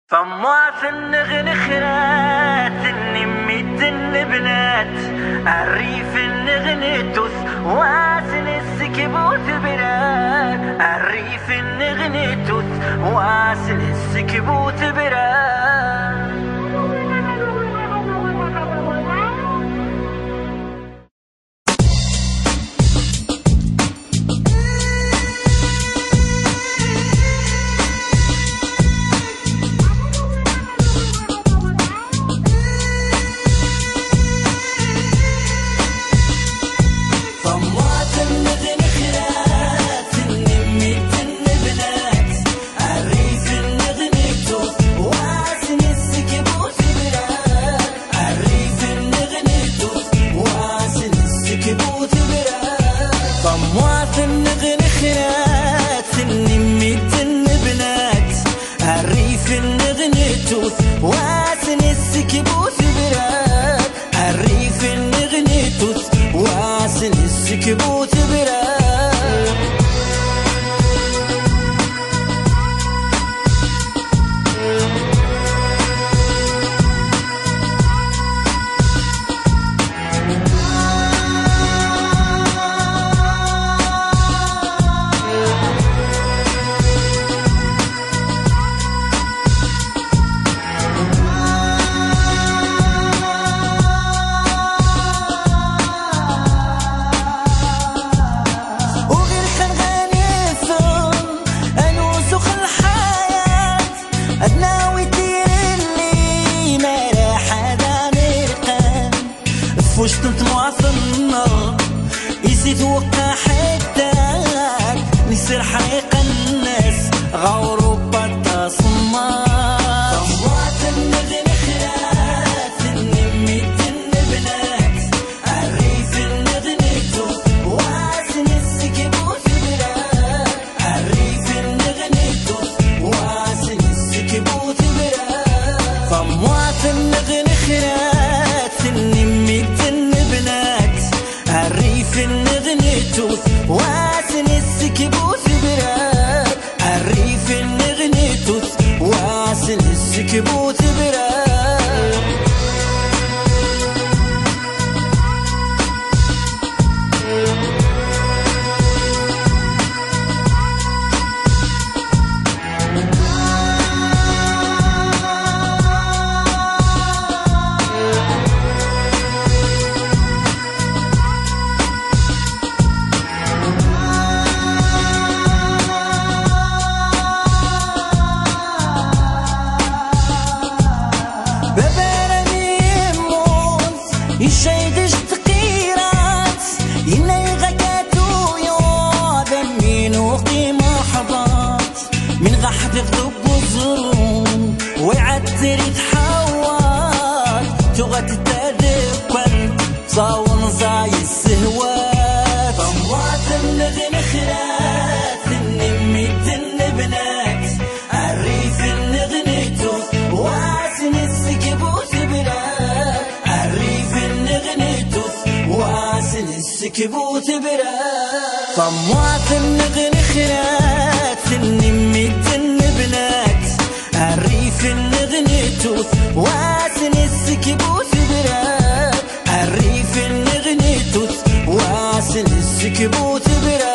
طماع النغن خرات النميت النبنات الريف النغن توث واسن السكبوت برات الريف النغن توث واسن السكبوت برات واسن السكبوت براد الريف النغنيتوس واسن السكبوت براد وش تطمع في النار يزيد وقع حداك نسير حريق الناس غوروا بالتصمار طموات النغن خلات النميت النبنات الريف النغنيتوس واسن السكبوت براد الريف النغنيتوس واسن السكبوت براد طموات النغن خلات النميت الريف النغنيتوس واسن السكبوت براد الريف النغنيتوس واسن السكبوت براد يشيدش تقيرات يني غكاتو يوضا من وقيمة حضات من غحب يغضب وزرون ويعتر يتحوات تغت تذكر صاون زاي السهوات طموات النغن خلات النميت النبنات الريف النغنيتوس واسن السكبوت براد الريف النغنيتوس واسن السكبوت براد طموات النغن خلات النميت النبنات الريف النغنيتوس واسن السكبوت براد الريف النغنيتوس واسن السكبوت براد